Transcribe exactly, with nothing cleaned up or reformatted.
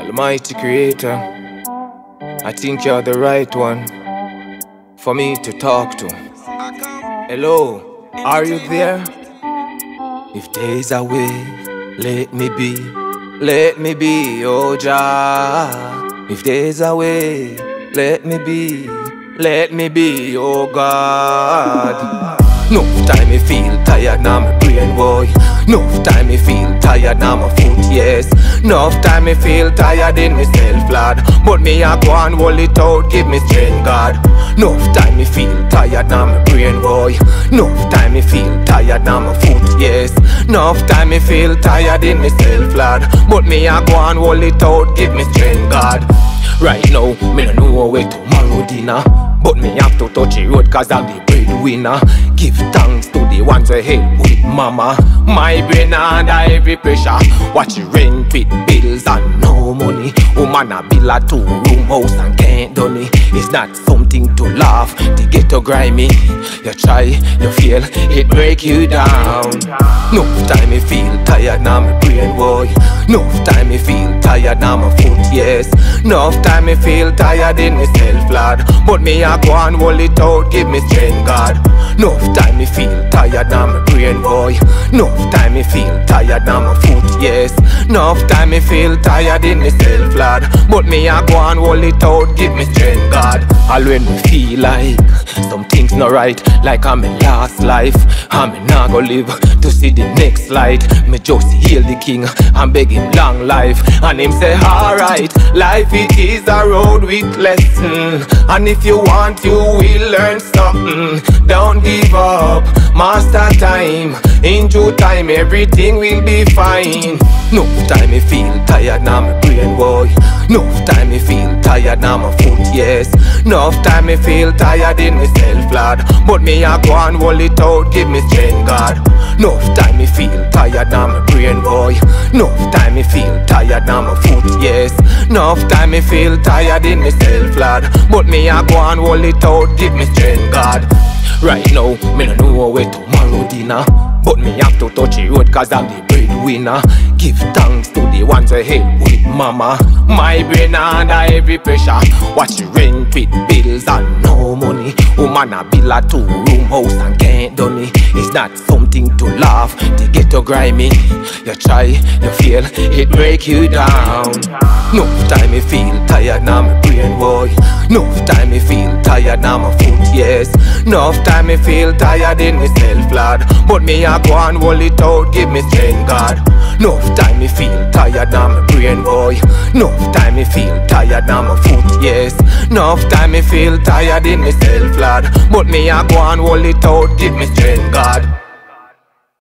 Almighty Creator, I think you're the right one for me to talk to. Hello, are you there? If there's a way, let me be, let me be, oh Jah. If there's a way, let me be, let me be, oh God. No time me feel tired, now my brain boy. No time me feel tired, now my foot, yes. No time me feel tired in myself, lad. But me a go and hold it out, give me strength, God. No time me feel tired, now my brain boy. No time me feel tired, now my foot, yes. No time me feel tired in myself, lad. But me a go and hold it out, give me strength, God. Right now, me no know where tomorrow dinner, but me have to touch the road cause I'm the breadwinner. Give thanks to the ones who help with mama. My brain under every pressure. Watch the rent with bills and no money. Woman a bill a two room house and can't done it. It's not something to laugh, to get to grimy. You try, you fail, it break you down. No time me feel tired, now my brain boy. No time me feel tired, now my foot, yes. No time me feel tired in myself, lad. But me a go and hold it out, give me strength, God. No time me feel tired, now my brain boy. No time me feel tired, now my foot, yes. No time me feel tired in myself, lad. But me a go and hold it out, give me strength, God. All when me feel like some things not right, like I'm in last life, I'm not gonna live to see the next light. Me just heal the king and beg him long life, and him say alright, life it is a road with lesson, and if you want you will learn something. Don't give up, master time. In due time everything will be fine. No time me feel tired, now my brain boy. No time me feel tired, now my foot, yes. No time me feel tired in myself, lad. But me a go and hold it out, give me strength, God. No time me feel tired, now my brain boy. No time me feel tired, now my foot, yes. No time me feel tired in myself, lad. But me a go and hold it out, give me strength, God. Right now, me no know where tomorrow dinner, but me have to touch the road cause I'm the breadwinner. Give thanks to the ones who help with mama. My brain under every pressure. Watch the rent with bills and no money. Woman a bill a two room house and can't done it. It's not something to laugh, to get to grimy. You try, you fail, it break you down. No time me feel tired, now my brain boy. No time me feel tired, now my foot, yes. No time me feel tired in myself, lad. But me a go and hold it out, give me strength, God. No time me feel tired, now my brain boy. No time me feel tired, now my foot, yes. No time me feel tired in myself, lad. But me a go and hold it out, give me strength, God.